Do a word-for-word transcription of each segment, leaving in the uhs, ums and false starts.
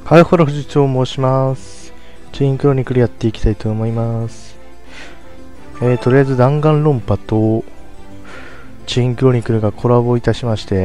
はい、ホラ藤と申します。チェインクロニクルやっていきたいと思います。えー、とりあえず弾丸論破とチェインクロニクルがコラボいたしまして、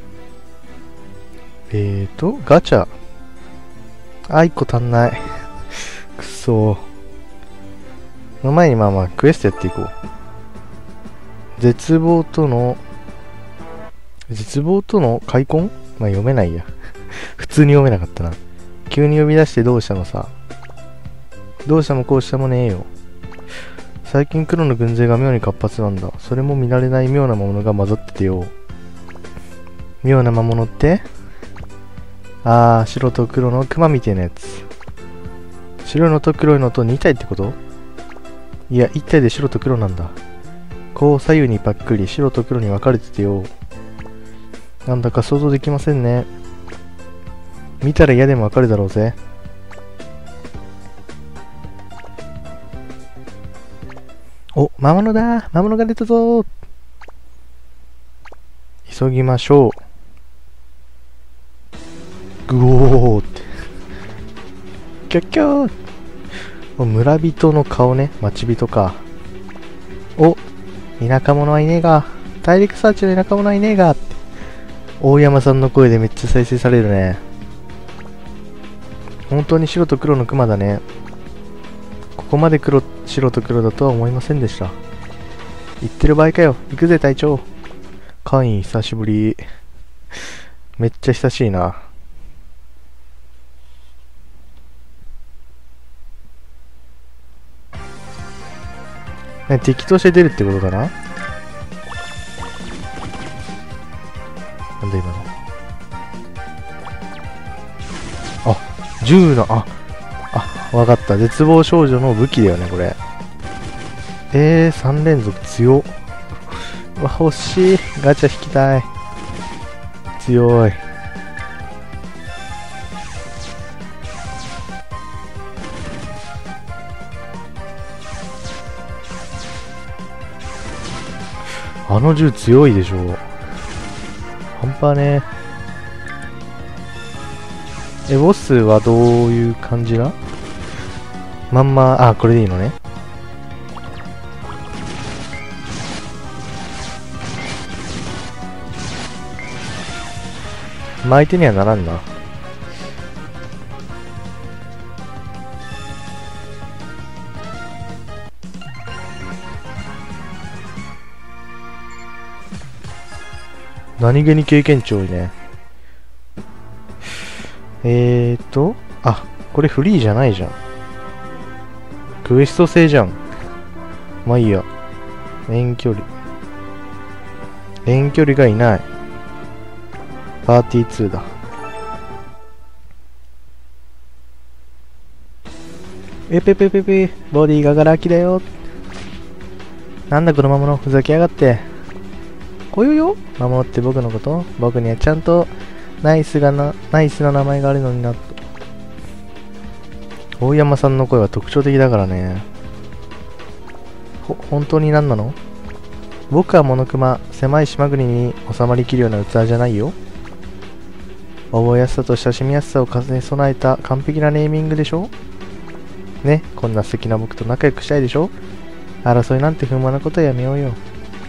えーと、ガチャ。あ、いっこ足んない。くそー。の前にまあまあクエストやっていこう。絶望との、絶望との開墾？まあ読めないや。普通に読めなかったな。急に呼び出してどうしたのさ。どうしたもこうしたもねえよ。最近黒の軍勢が妙に活発なんだ。それも見慣れない妙な魔物が混ざっててよ。妙な魔物って？あー、白と黒のクマみたいなやつ。白いのと黒いのとに体ってこと？いや、いち体で白と黒なんだ。こう左右にぱっくり白と黒に分かれててよ。なんだか想像できませんね。見たら嫌でもわかるだろうぜ。お、魔物だ。魔物が出たぞ。急ぎましょう。ぐおーって。キョッキョー。村人の顔ね。町人か。お、田舎者はいねえが。大陸サーチの田舎者はいねえが。って大山さんの声でめっちゃ再生されるね。本当に白と黒のクマだね。ここまで黒、白と黒だとは思いませんでした。言ってる場合かよ。行くぜ隊長。カイン久しぶり。めっちゃ久しいな。ね、敵として出るってことかな。なんだ今の。あ、銃の、あ、あ、わかった。絶望少女の武器だよね、これ。えー、さん連続強っ。うわ、欲しい。ガチャ引きたい。強い。あの銃強いでしょ。半端ねえ。え、ボスはどういう感じだ？まんま、あ、これでいいのね。まあ、相手にはならんな。何気に経験値多いね。えーと、あ、これフリーじゃないじゃん。クエスト制じゃん。まあいいや。遠距離。遠距離がいない。パーティーツーだ。えぺぺぺぺ、ボディがガラ空きだよ。なんだこの魔物、ふざけやがって。こよよ、魔物って僕のこと？僕にはちゃんとナイスがな、ナイスな名前があるのになと。大山さんの声は特徴的だからね。ほ、本当に何なの？僕はモノクマ、狭い島国に収まりきるような器じゃないよ。覚えやすさと親しみやすさを兼ね備えた完璧なネーミングでしょ？ね、こんな素敵な僕と仲良くしたいでしょ？争いなんて不満なことはやめようよ。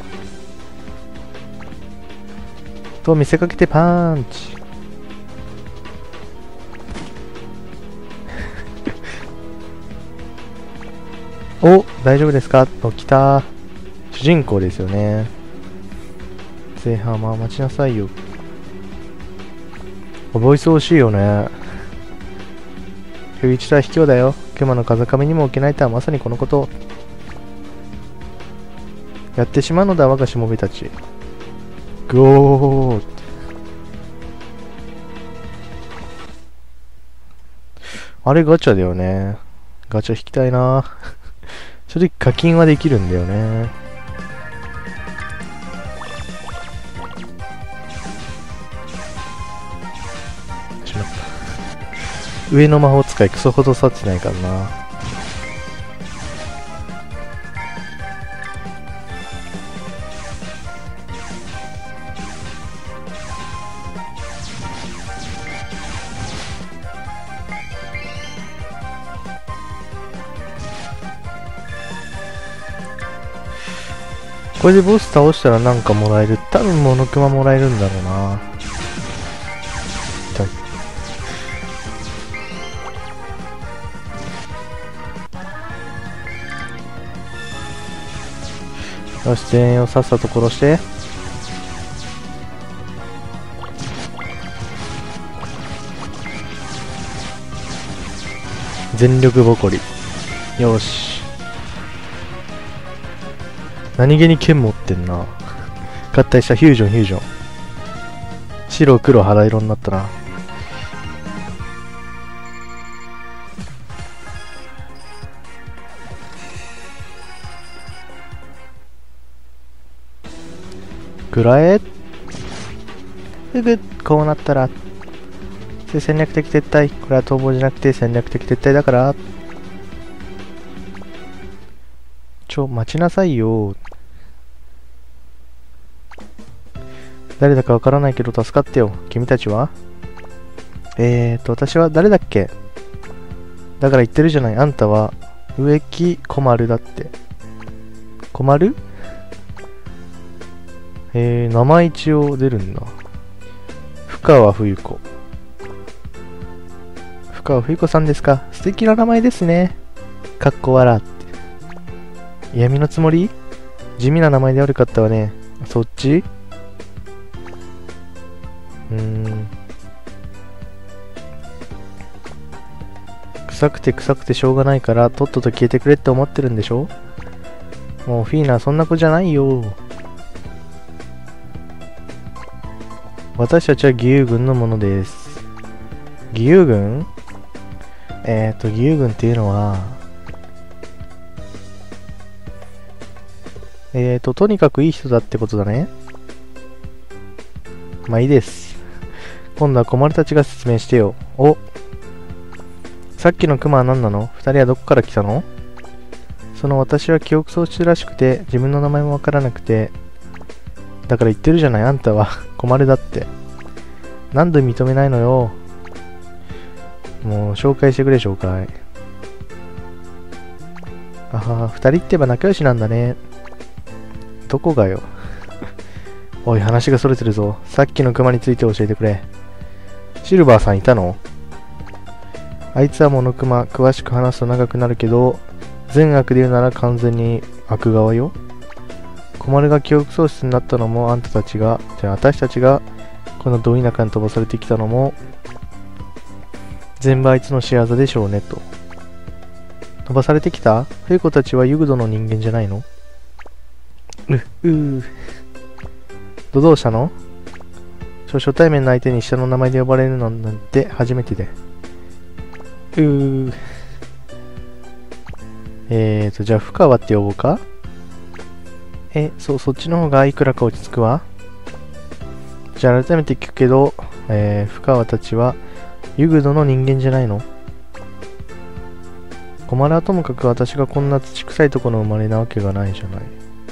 と見せかけてパンチ。お、大丈夫ですか？と来た。主人公ですよね。前半は待ちなさいよ。覚えそうしいよね。不一とは卑怯だよ。熊の風上にも置けないとはまさにこのこと。やってしまうのだ我がしもべたち。ゴー。あれガチャだよね。ガチャ引きたいな。正直課金はできるんだよね。しまった。上の魔法使いクソほど触ってないからな。 これでボス倒したらなんかもらえる。多分モノクマもらえるんだろうな。痛い。よし、全員をさっさと殺して。全力ぼこり。よし。何気に剣持ってんな。合体したフュージョンフュージョン。白黒肌色になったな。くらえ。ふぐ、こうなったら戦略的撤退。これは逃亡じゃなくて戦略的撤退だから。ちょ、待ちなさいよ。誰だかわからないけど助かってよ。君たちは？えーと、私は誰だっけ？だから言ってるじゃない。あんたは植木小丸だって。小丸？えー、名前一応出るんだ。深川冬子。深川冬子さんですか。素敵な名前ですね。かっこ笑って。闇のつもり？地味な名前で悪かったわね。そっち？うーん。臭くて臭くてしょうがないからとっとと消えてくれって思ってるんでしょ？もうフィーナそんな子じゃないよ。私たちは義勇軍のものです。義勇軍？えーと、義勇軍っていうのは、えーと、とにかくいい人だってことだね。まあいいです。今度は小丸たちが説明してよ。お、さっきのクマは何なの？二人はどこから来たの？その私は記憶喪失らしくて、自分の名前もわからなくて、だから言ってるじゃない、あんたは小丸だって。なんで認めないのよ。もう紹介してくれ、紹介。あは、二人って言えば仲良しなんだね。どこがよ。おい、話がそれてるぞ。さっきのクマについて教えてくれ。シルバーさんいたの？あいつはモノクマ。詳しく話すと長くなるけど、善悪で言うなら完全に悪側よ。小丸が記憶喪失になったのもあんたたちが、じゃあ私たちがこのど田舎に飛ばされてきたのも全部あいつの仕業でしょうねと。飛ばされてきた？冬子たちはユグドの人間じゃないの？う、うー。どどうしたの？初対面の相手に下の名前で呼ばれるのなんて初めてで。うー。えーと、じゃあ深川って呼ぼうか？え、そう、そっちの方がいくらか落ち着くわ。じゃあ改めて聞くけど、えー、深川たちはユグドの人間じゃないの？小丸はともかく私がこんな土臭いところの生まれなわけがないじゃない。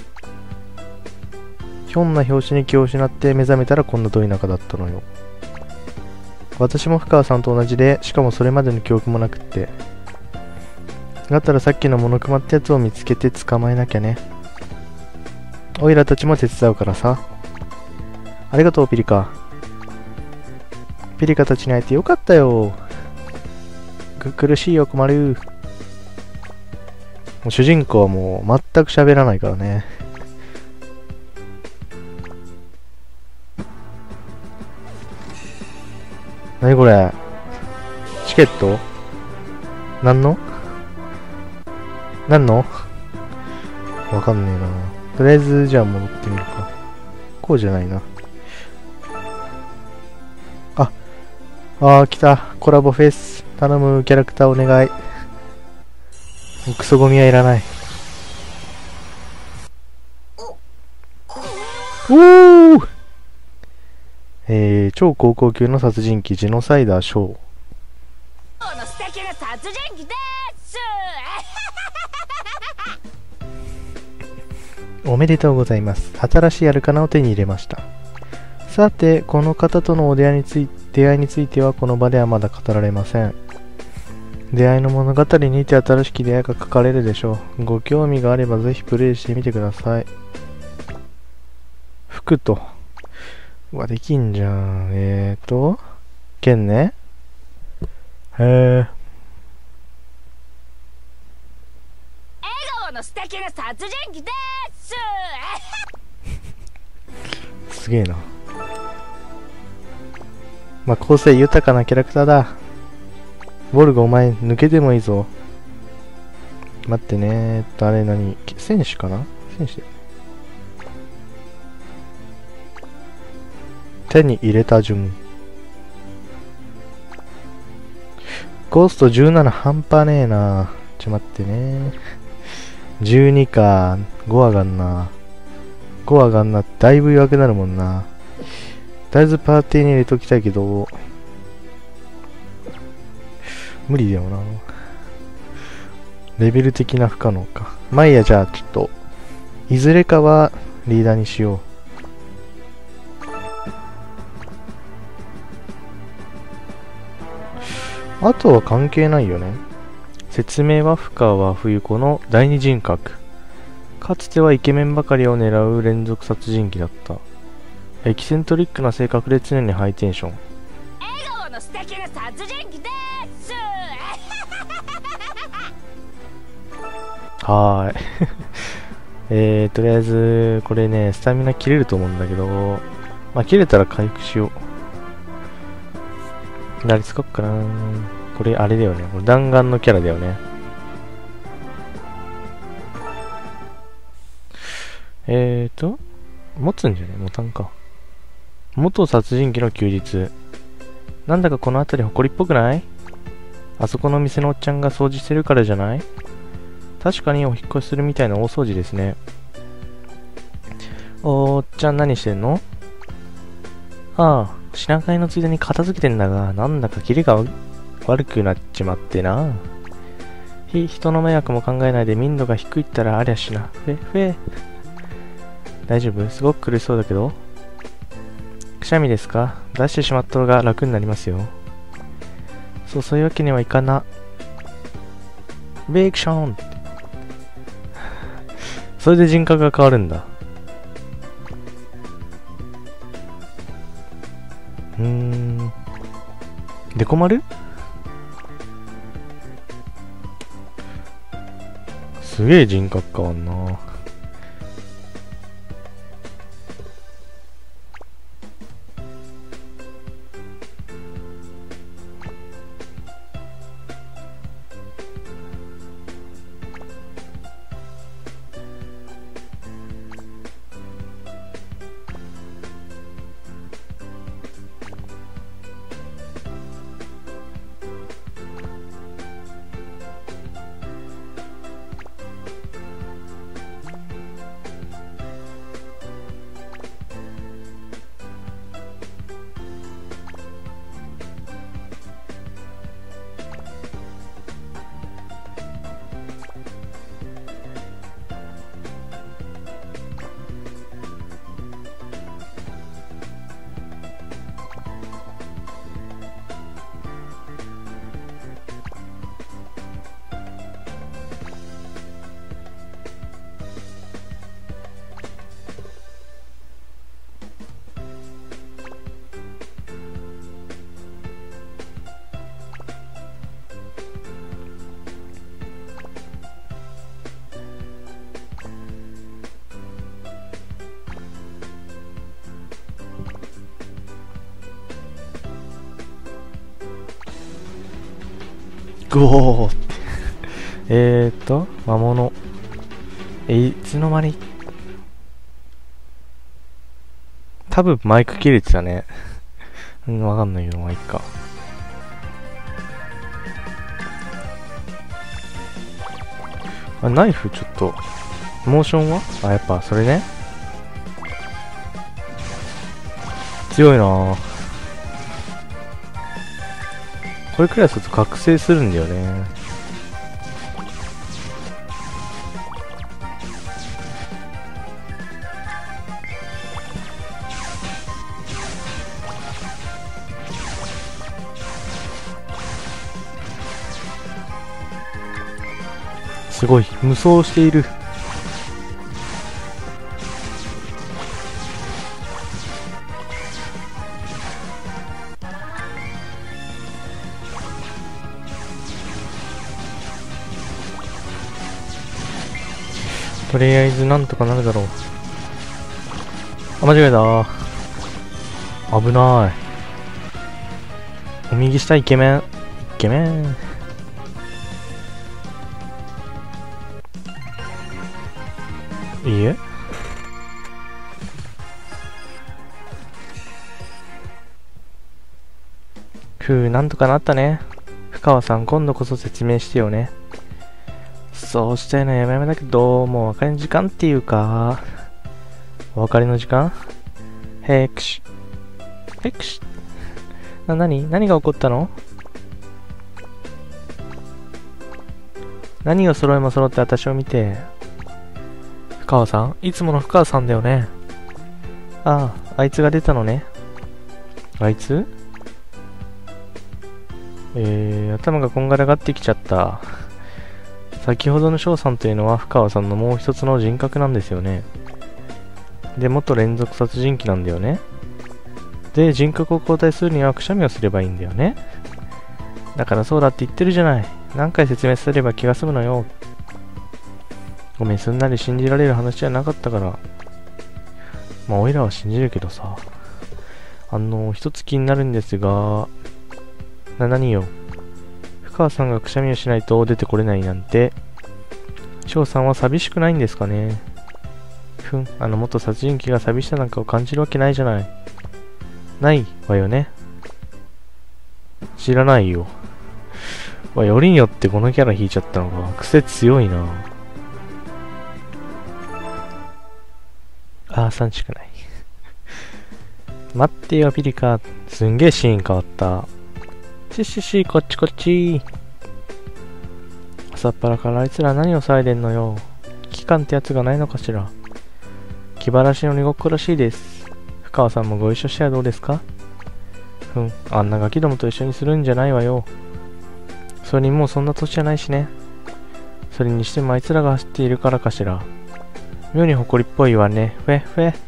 ひょんな拍子に気を失って目覚めたらこんなど田舎だったのよ。私も深川さんと同じで、しかもそれまでの記憶もなくって。だったらさっきのモノクマってやつを見つけて捕まえなきゃね。オイラたちも手伝うからさ。ありがとうピリカ。ピリカたちに会えてよかったよ。く苦しいよ小丸。もう主人公はもう全く喋らないからね。なにこれ？チケット？なんの？なんの？わかんねえな。とりあえずじゃあ戻ってみるか。こうじゃないな。あ、あー来た。コラボフェス。頼むキャラクターお願い。クソゴミはいらない。おーえー、超高校級の殺人鬼ジェノサイダーショー。 素敵な殺人鬼ですおめでとうございます。新しいアルカナを手に入れました。さて、この方とのお出会いについて、出会いについてはこの場ではまだ語られません。出会いの物語にて新しき出会いが書かれるでしょう。ご興味があればぜひプレイしてみてください。 服と。うわ、できんじゃん。えーと、剣ね。へえ。 笑顔の素敵な殺人鬼でーすすげえな。まあ、個性豊かなキャラクターだ。ボルグお前抜けてもいいぞ。待ってねーっと、あれ何戦士かな戦士。手に入れた順。コストじゅうなな半端ねえな。ちょ待ってね。じゅうにか。ご上がんな。ご上がんな。だいぶ弱くなるもんな。とりあえずパーティーに入れときたいけど、無理だよな。レベル的な不可能か。まあいいや、じゃあちょっと、いずれかはリーダーにしよう。あとは関係ないよね。説明は深川冬子の第二人格。かつてはイケメンばかりを狙う連続殺人鬼だった。エキセントリックな性格で常にハイテンション。 笑顔の素敵な殺人鬼でーすはーい。えー、とりあえず、これね、スタミナ切れると思うんだけど、まあ、切れたら回復しよう。何使おっかな。これ、あれだよね。これ弾丸のキャラだよね。えーと、持つんじゃねボタンか。元殺人鬼の休日。なんだかこの辺り埃っぽくない？あそこの店のおっちゃんが掃除してるからじゃない？確かにお引っ越しするみたいな大掃除ですね。おっちゃん何してんの？ああ、品買いのついでに片付けてんだが、なんだかキレが悪くなっちまってな。ひ、人の迷惑も考えないで民度が低いったらありゃしな。ふえ、ふえ。大丈夫？すごく苦しそうだけど。くしゃみですか？出してしまった方が楽になりますよ。そう、そういうわけにはいかな。ベークションそれで人格が変わるんだ。うーん。デコ丸？すげえ人格変わんな。ゴーってえーっと魔物えいつの間に多分マイク切れてたねうんわかんないけどまあいっか。あナイフちょっとモーションはあやっぱそれね強いなぁ。これくらいすると覚醒するんだよね。すごい無双している。 とりあえずなんとかなるだろう。あ、間違えた。危ない。お右下イケメン。イケメン。いいえ。ふう、なんとかなったね。深川さん、今度こそ説明してよね。そうしたいのやめやめだけど、もうお別れの時間っていうか、お別れの時間？へくし。へくし。な、なに？何が起こったの？何が揃いも揃って私を見て。深川さん？いつもの深川さんだよね。ああ、あいつが出たのね。あいつ？えー、頭がこんがらがってきちゃった。先ほどの翔さんというのは深川さんのもう一つの人格なんですよね。で、元連続殺人鬼なんだよね。で、人格を交代するにはくしゃみをすればいいんだよね。だからそうだって言ってるじゃない。何回説明すれば気が済むのよ。ごめん、すんなり信じられる話じゃなかったから。まあ、おいらは信じるけどさ。あの、一つ気になるんですが、な、何よ。深川さんがくしゃみをしないと出てこれないなんて、翔さんは寂しくないんですかね。ふん、あの元殺人鬼が寂しさなんかを感じるわけないじゃない。ないわよね。知らないよ。まあ、よりによってこのキャラ引いちゃったのか。癖強いな。ああ、さんしかない。待ってよ、ピリカ。すんげえシーン変わった。ししし、こっちこっち。朝っぱらからあいつら何を騒いでんのよ。危機感ってやつがないのかしら。気晴らしの鬼ごっこらしいです。深川さんもご一緒してはどうですか？ふん、あんなガキどもと一緒にするんじゃないわよ。それにもうそんな年じゃないしね。それにしてもあいつらが走っているからかしら。妙に誇りっぽいわね。ふえふえ。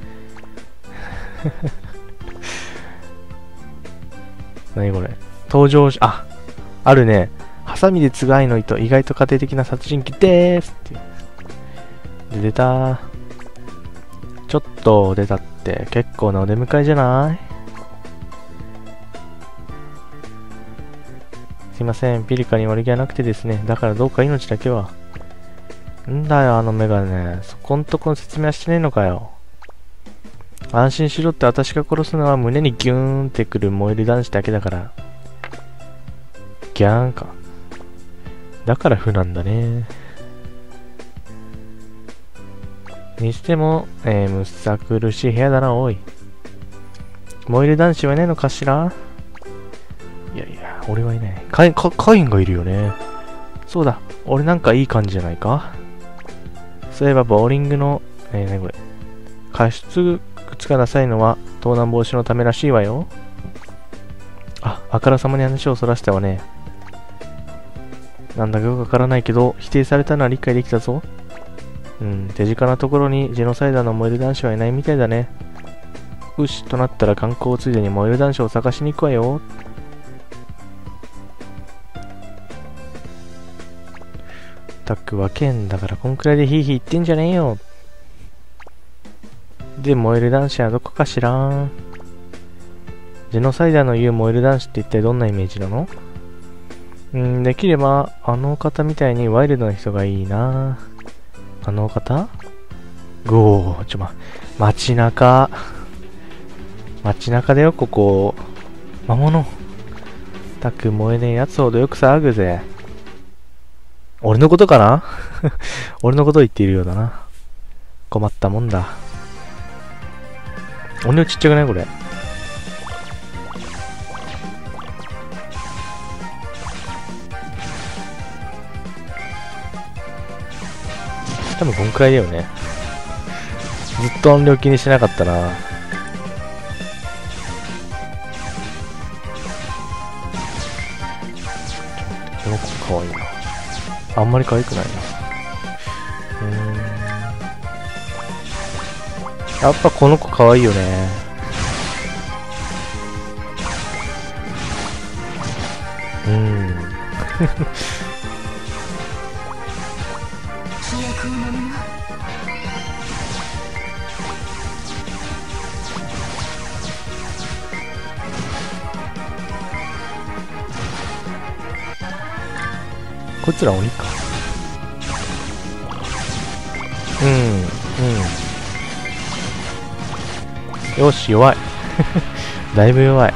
何これ。登場し、あ、あるね。ハサミでつがいの糸、意外と家庭的な殺人鬼でーすっていう。で、出た。ちょっと出たって結構なお出迎えじゃない？すいません、ピリカに悪気はなくてですね。だからどうか命だけは。んだよ、あのメガネ。そこんとこの説明はしてねえのかよ。安心しろって私が殺すのは胸にギューンってくる燃える男子だけだから。ギャーンか。だから負なんだね。にしても、えー、むさ苦しい部屋だな、おい。燃える男子はいねえのかしら？いやいや、俺はいない。カイン、カインがいるよね。そうだ、俺なんかいい感じじゃないか？そういえば、ボーリングの、えー、何これ。加湿靴がダサいのは、盗難防止のためらしいわよ。あ、あからさまに話をそらしたわね。なんだかよくわからないけど、否定されたのは理解できたぞ。うん、手近なところにジェノサイダーの燃える男子はいないみたいだね。よし、となったら観光ついでに燃える男子を探しに行くわよ。たくわけんだからこんくらいでヒーヒー言ってんじゃねえよ。で、燃える男子はどこかしら？ジェノサイダーの言う燃える男子って一体どんなイメージなの？うん、できればあの方みたいにワイルドな人がいいな。あの方？ゴー、ちょま、街中。街中だよ、ここ。魔物。たく燃えねえやつほどよく騒ぐぜ。俺のことかな？俺のことを言っているようだな。困ったもんだ。俺のちっちゃくないこれ。多分こんくらいだよね。ずっと音量気にしてなかったな。この子かわいいな。あんまり可愛くないな。うーん。やっぱこの子可愛いよね。うーん。 記憶を飲むな。 こいつら鬼か。うんうん。よし、弱い。だいぶ弱い。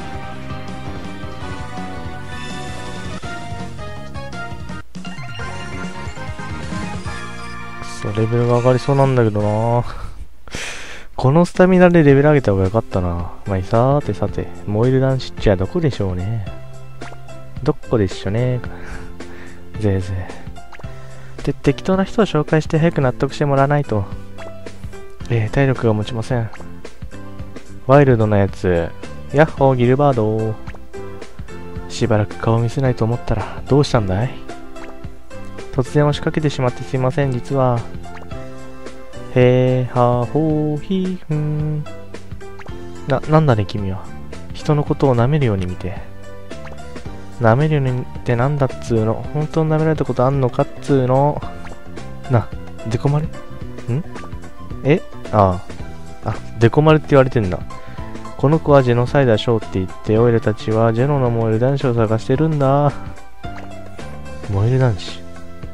くそ、レベルが上がりそうなんだけどな。このスタミナでレベル上げた方がよかったな。まあ、さーてさて、燃える男子っちはどこでしょうね。どこでしょうね。ぜいぜい。で、適当な人を紹介して早く納得してもらわないと。えー、体力が持ちません。ワイルドなやつ。ヤッホー、ギルバード。しばらく顔見せないと思ったら、どうしたんだい？突然押しかけてしまってすいません、実は。へーはーほーひーふーん。な、なんだね君は。人のことを舐めるように見て。舐めるようにってなんだっつーの。本当に舐められたことあんのかっつーの。な、デコ丸？ん？え？ああ。あ、デコ丸って言われてんだ。この子はジェノサイダーショーって言って、オイルたちはジェノの燃える男子を探してるんだ。燃える男子。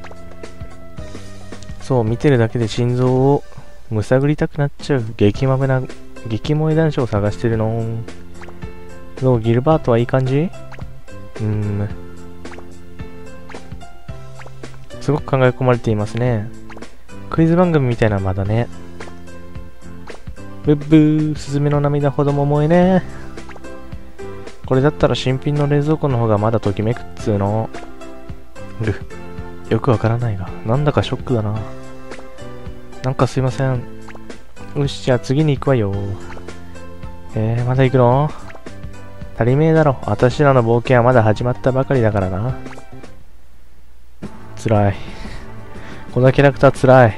そう、見てるだけで心臓をむさぐりたくなっちゃう激豆な激萌え男子を探してるの。どう、ギルバートはいい感じ？うーん。すごく考え込まれていますね。クイズ番組みたいなまだね。ブッブー、スズメの涙ほども萌えね。これだったら新品の冷蔵庫の方がまだときめくっつーの。る。よくわからないが、なんだかショックだな。なんかすいません。よし、じゃあ次に行くわよ。えー、まだ行くの？足りめえだろ。私らの冒険はまだ始まったばかりだからな。つらい。このキャラクターつらい。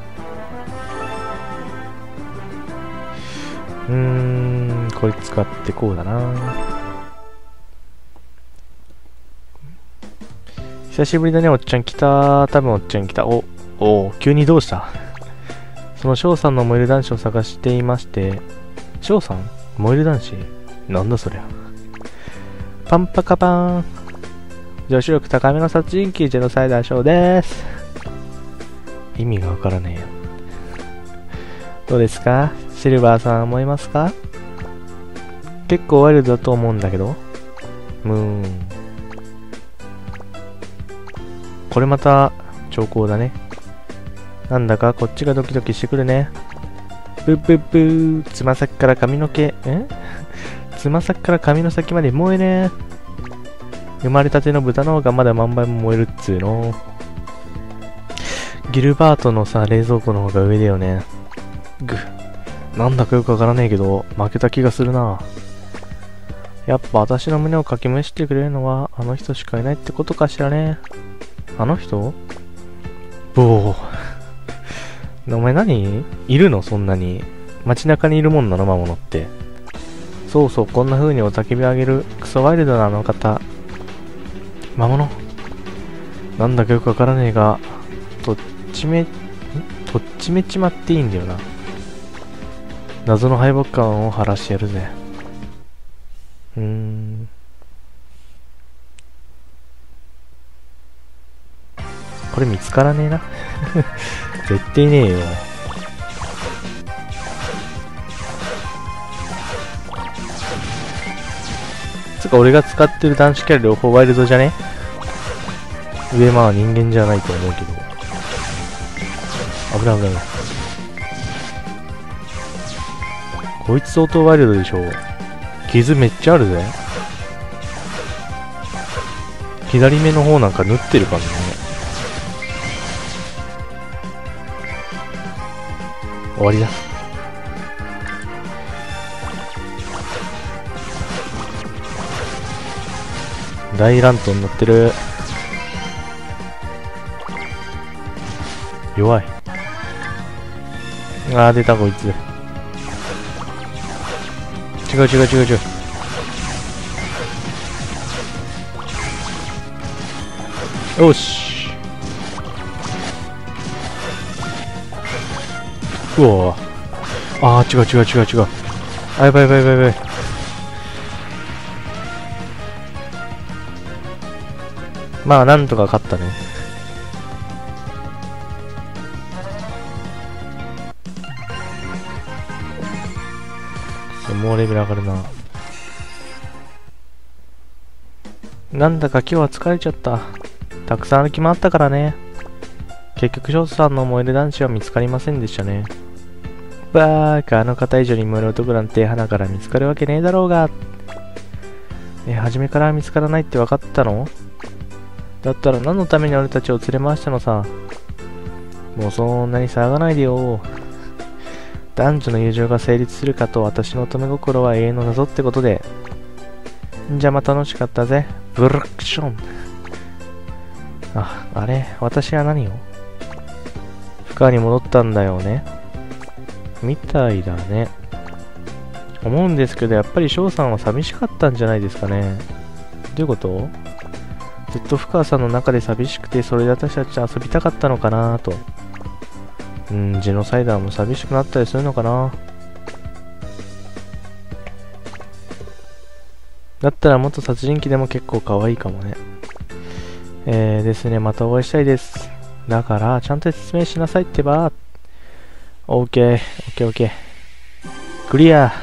うーん、こいつ使ってこうだな。久しぶりだね、おっちゃん来た。多分おっちゃん来た。お、お、急にどうした？その翔さんの燃える男子を探していまして。翔さん？燃える男子？なんだそりゃ。パンパカパーン。女子力高めの殺人鬼ジェノサイダーショーです。意味がわからねえよ。どうですか？シルバーさん思いますか？結構ワイルドだと思うんだけど。うーん。これまた兆候だね。なんだかこっちがドキドキしてくるね。ブッブッブー。つま先から髪の毛。えつま先から髪の先まで燃えね。生まれたての豚の方がまだ何倍も燃えるっつーの。ギルバートのさ、冷蔵庫の方が上だよね。ぐ。なんだかよくわからねえけど、負けた気がするな。やっぱ私の胸をかきむしってくれるのはあの人しかいないってことかしらね。あの人？ボー。お前何？いるの？そんなに。街中にいるもんなの、魔物って。そうそう、こんな風におたけびあげるクソワイルドなあの方。魔物？なんだかよくわからねえが、とっちめ、ん？とっちめちまっていいんだよな。謎の敗北感を晴らしてやるぜ。うーん。これ見つからねえな。絶対ねえよ。つうか俺が使ってる男子キャラ両方ワイルドじゃね？上まあ人間じゃないと思うけど。危ない危ない危ない。こいつ相当ワイルドでしょ。傷めっちゃあるぜ。左目の方なんか縫ってるからね。終わりだ。大乱闘になってる。弱い。あー出たこいつ。違う違う違う違う。よし。うわああ、違う違う違う違う。あ、やばいやばいやばいやばい。 まあなんとか勝ったね。もうレベル上がるな。なんだか今日は疲れちゃった。たくさん歩き回ったからね。結局翔さんの燃える男子は見つかりませんでしたね。バーカ、あの方以上に燃える男なんて花から見つかるわけねえだろうが。え、初めから見つからないって分かったの？だったら何のために俺たちを連れ回したのさ。もうそんなに騒がないでよ。男女の友情が成立するかと私の乙女心は永遠の謎ってことで。じゃあまあ楽しかったぜ。ブルクション。あ、あれ私は何を？深川に戻ったんだよね。みたいだね。思うんですけど、やっぱり翔さんは寂しかったんじゃないですかね。どういうこと？ずっと深川さんの中で寂しくて、それで私たち遊びたかったのかなと。うん、ジェノサイダーも寂しくなったりするのかな。だったら元殺人鬼でも結構可愛いかもね。えーですね、またお会いしたいです。だから、ちゃんと説明しなさいってば。オーケー、オーケーオーケー。クリア。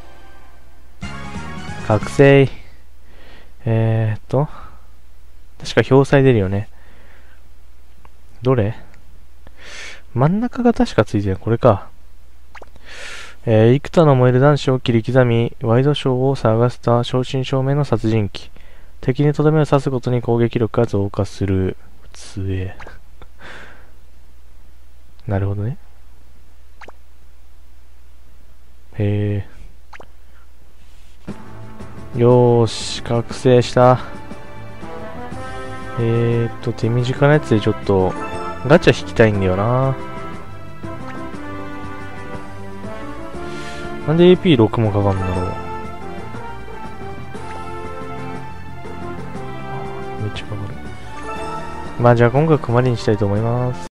覚醒。えーっと。確か表彩出るよね。どれ？真ん中が確かついてる。これか。えー、幾多の燃える男子を切り刻み、ワイドショーを探した正真正銘の殺人鬼。敵にとどめを刺すごとに攻撃力が増加する。つえ。なるほどね。へえ。よーし、覚醒した。えーっと、手短なやつでちょっと、ガチャ引きたいんだよな。なんで エーピーろく もかかるんだろう。めっちゃかかる。まあじゃあ今回はここまでにしたいと思います。